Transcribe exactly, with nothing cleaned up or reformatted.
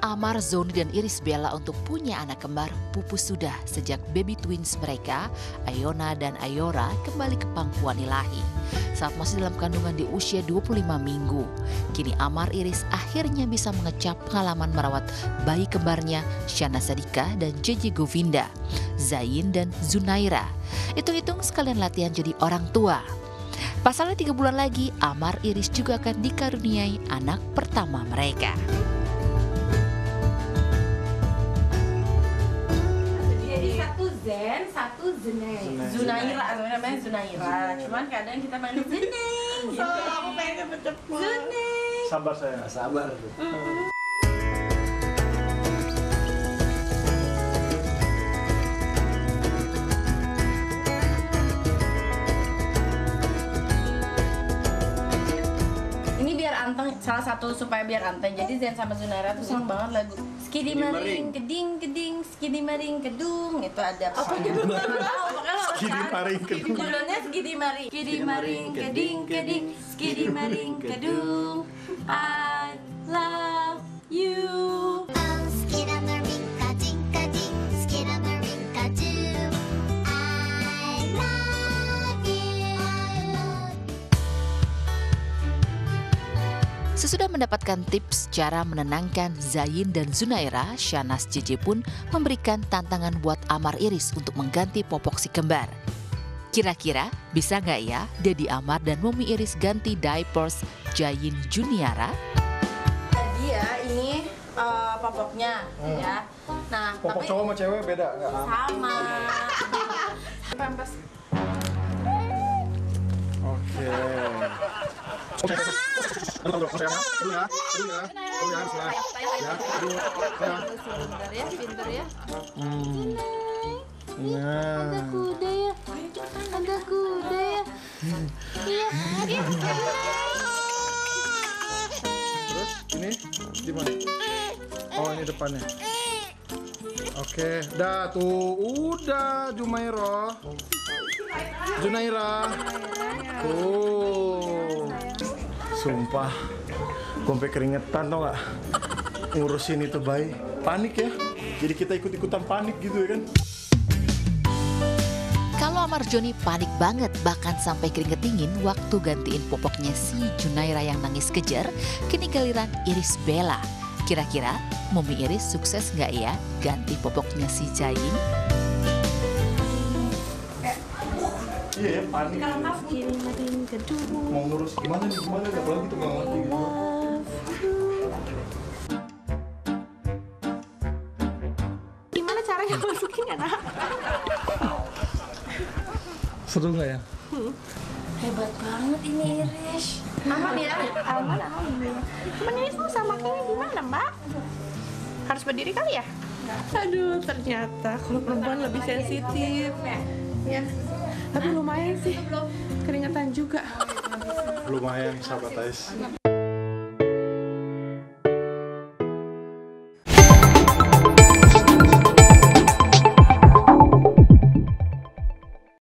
Amar, Zoni, dan Iris Bella untuk punya anak kembar pupus sudah sejak baby twins mereka, Ayona dan Ayora, kembali ke pangkuan ilahi. Saat masih dalam kandungan di usia dua puluh lima minggu, kini Amar Iris akhirnya bisa mengecap pengalaman merawat bayi kembarnya Shana Sadika dan J J Govinda, Zain dan Zunaira. Hitung-hitung sekalian latihan jadi orang tua. Pasalnya tiga bulan lagi, Amar Iris juga akan dikaruniai anak pertama mereka. Zen, satu Zeneng. Zunaira, namanya Zunaira. Cuman kadang kita manggil Zeneng. So, aku pengen cepet-cepet. Zeneng. Sabar saya. Sabar. Mm. Ini biar anteng, salah satu supaya biar anteng. Jadi Zen sama Zunaira tuh seneng banget lagu Skidi maring keding keding skidi maring kedung, itu ada apa gitu. Skidi maring kedung. Judulnya Skidi maring. Skidi maring keding keding skidi maring kedung. I love you. Sesudah mendapatkan tips cara menenangkan Zain dan Zunaira, Shanas J J pun memberikan tantangan buat Amar Iris untuk mengganti popok si kembar. Kira-kira bisa nggak ya Dedi Amar dan Mumi Iris ganti diapers Zain Juniara? Jadi ya ini uh, popoknya hmm. ya. Nah, popok tapi cowok sama cewek beda nggak? Sama. Pampers. Oke. Aduh, aduh, ya, aduh ya, aduh ya, aduh ya, ya, ya, aduh, ya. Pinter ya, pinter ya. Hmm. Nah. Ada kuda ya, ada kuda ya. Iya, iya. Terus ini di mana? Oh, ini depannya. Oke, dah tuh, udah Jumairo. Zunaira. Tuh. Sumpah, gue sampai keringetan tau gak? Ngurusin itu bayi. Panik ya, jadi kita ikut-ikutan panik gitu ya kan? Kalau Amar Joni panik banget, bahkan sampai keringet dingin waktu gantiin popoknya si Junaira yang nangis kejar, kini giliran Iris Bella. Kira-kira Mumi Iris sukses nggak ya ganti popoknya si Zain? Iya ya, panik. Skidi maring kedung. Mau ngurus gimana nih, gimana nih, apalagi tuh gak ngerti gitu. Gimana caranya masukin ya, nak? Seru gak ya? Hmm. Hebat banget ini Iris. Aman ya? Aman, alhamdulillah. Cuman ini susah makanya gimana, Mbak? Harus berdiri kali ya? Aduh, ternyata kalau perempuan lebih sensitif. Ya, tapi lumayan sih. Keringetan juga. Lumayan, sahabat Ais.